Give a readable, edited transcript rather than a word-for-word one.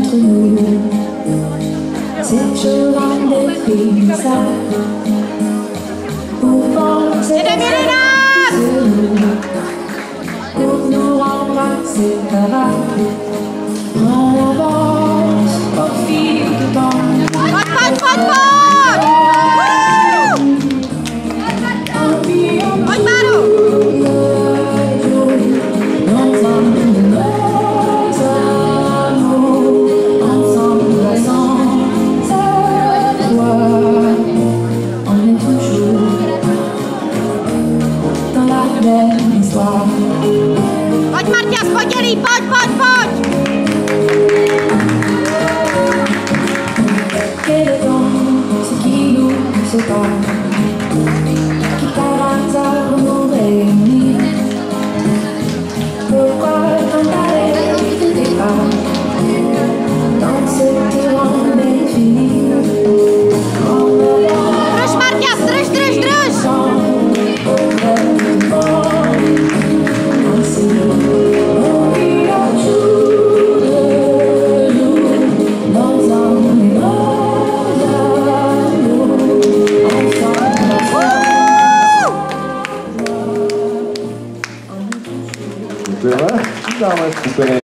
entre nous. C'est toujours un défi, ça. Pour penser pour nous remplacer, ça va. En avance, au fil du temps. Pojď, Marťas, pojď, Eli, pojď, pojď, pojď! Et le temps, ce qui nous sépare, qui par hasard nous réunit. Pourquoi tant d'aller de départ dans ce terrain défini? Drž, Marťas, drž, drž, drž! Super, dáme skupiny.